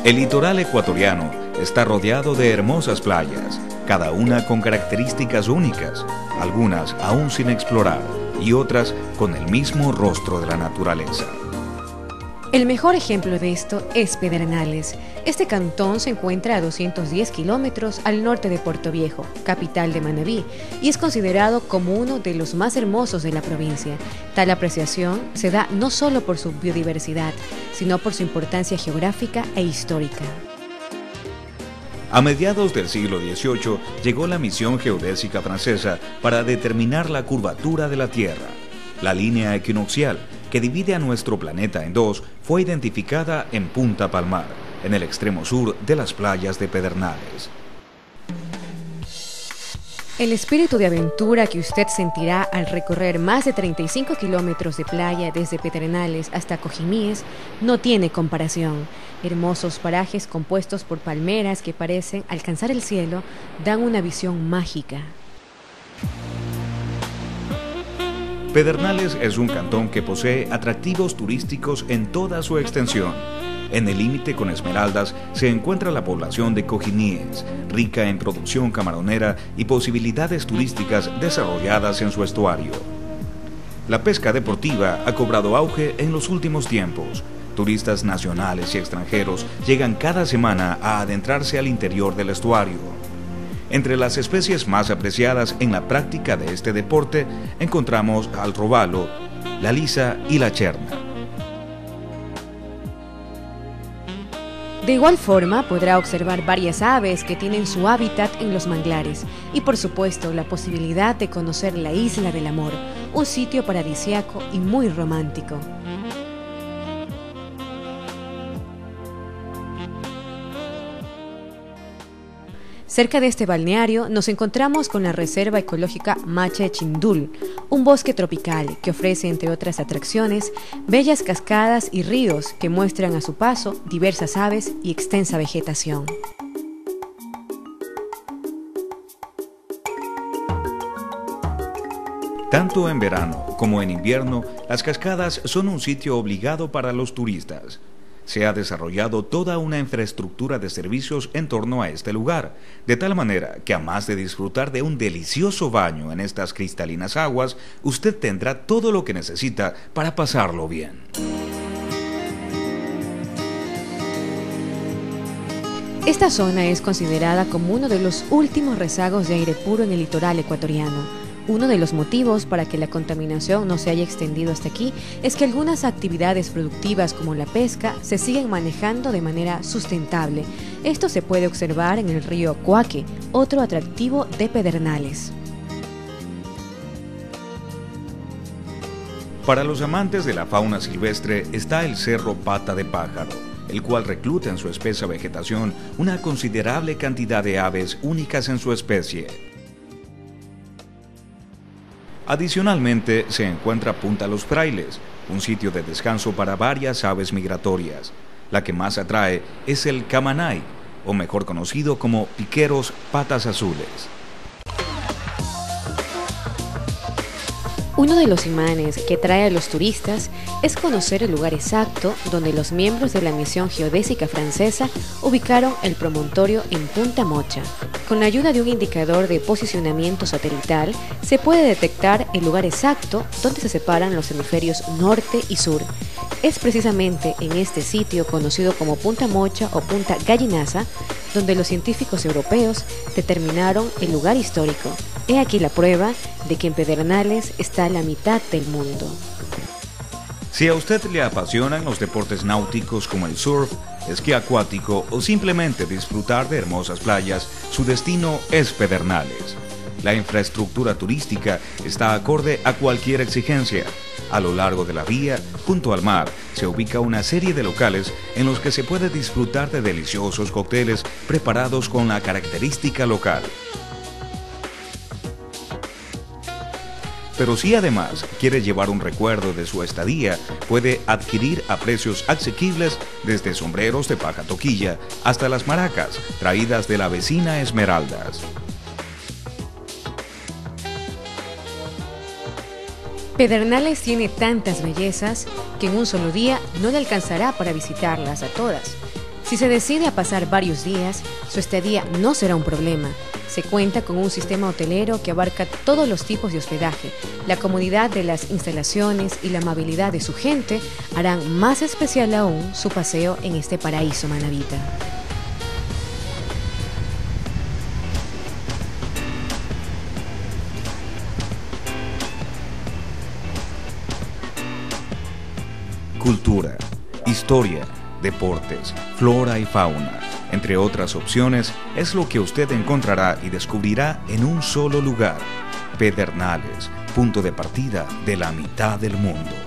El litoral ecuatoriano está rodeado de hermosas playas, cada una con características únicas, algunas aún sin explorar y otras con el mismo rostro de la naturaleza. El mejor ejemplo de esto es Pedernales. Este cantón se encuentra a 210 kilómetros al norte de Puerto Viejo, capital de Manabí, y es considerado como uno de los más hermosos de la provincia. Tal apreciación se da no solo por su biodiversidad, sino por su importancia geográfica e histórica. A mediados del siglo XVIII llegó la misión geodésica francesa para determinar la curvatura de la Tierra. La línea equinoccial, que divide a nuestro planeta en dos, fue identificada en Punta Palmar, en el extremo sur de las playas de Pedernales. El espíritu de aventura que usted sentirá al recorrer más de 35 kilómetros de playa desde Pedernales hasta Cojimíes no tiene comparación. Hermosos parajes compuestos por palmeras que parecen alcanzar el cielo dan una visión mágica. Pedernales es un cantón que posee atractivos turísticos en toda su extensión. En el límite con Esmeraldas se encuentra la población de Cojimíes, rica en producción camaronera y posibilidades turísticas desarrolladas en su estuario. La pesca deportiva ha cobrado auge en los últimos tiempos. Turistas nacionales y extranjeros llegan cada semana a adentrarse al interior del estuario. Entre las especies más apreciadas en la práctica de este deporte encontramos al robalo, la lisa y la cherna. De igual forma podrá observar varias aves que tienen su hábitat en los manglares y por supuesto la posibilidad de conocer la Isla del Amor, un sitio paradisíaco y muy romántico. Cerca de este balneario nos encontramos con la Reserva Ecológica Mache Chindul, un bosque tropical que ofrece, entre otras atracciones, bellas cascadas y ríos que muestran a su paso diversas aves y extensa vegetación. Tanto en verano como en invierno, las cascadas son un sitio obligado para los turistas. Se ha desarrollado toda una infraestructura de servicios en torno a este lugar, de tal manera que además de disfrutar de un delicioso baño en estas cristalinas aguas, usted tendrá todo lo que necesita para pasarlo bien. Esta zona es considerada como uno de los últimos rezagos de aire puro en el litoral ecuatoriano. Uno de los motivos para que la contaminación no se haya extendido hasta aquí es que algunas actividades productivas como la pesca se siguen manejando de manera sustentable. Esto se puede observar en el río Coaque, otro atractivo de Pedernales. Para los amantes de la fauna silvestre está el Cerro Pata de Pájaro, el cual recluta en su espesa vegetación una considerable cantidad de aves únicas en su especie. Adicionalmente, se encuentra Punta Los Frailes, un sitio de descanso para varias aves migratorias. La que más atrae es el camanay, o mejor conocido como piqueros patas azules. Uno de los imanes que trae a los turistas es conocer el lugar exacto donde los miembros de la misión geodésica francesa ubicaron el promontorio en Punta Mocha. Con la ayuda de un indicador de posicionamiento satelital, se puede detectar el lugar exacto donde se separan los hemisferios norte y sur. Es precisamente en este sitio, conocido como Punta Mocha o Punta Gallinaza, donde los científicos europeos determinaron el lugar histórico. He aquí la prueba de que en Pedernales está la mitad del mundo. Si a usted le apasionan los deportes náuticos como el surf, esquí acuático o simplemente disfrutar de hermosas playas, su destino es Pedernales. La infraestructura turística está acorde a cualquier exigencia. A lo largo de la vía, junto al mar, se ubica una serie de locales en los que se puede disfrutar de deliciosos cócteles preparados con la característica local. Pero si además quiere llevar un recuerdo de su estadía, puede adquirir a precios asequibles desde sombreros de paja toquilla hasta las maracas traídas de la vecina Esmeraldas. Pedernales tiene tantas bellezas que en un solo día no le alcanzará para visitarlas a todas. Si se decide a pasar varios días, su estadía no será un problema. Se cuenta con un sistema hotelero que abarca todos los tipos de hospedaje. La comodidad de las instalaciones y la amabilidad de su gente harán más especial aún su paseo en este paraíso manabita. Cultura, historia, deportes, flora y fauna, entre otras opciones, es lo que usted encontrará y descubrirá en un solo lugar. Pedernales, punto de partida de la mitad del mundo.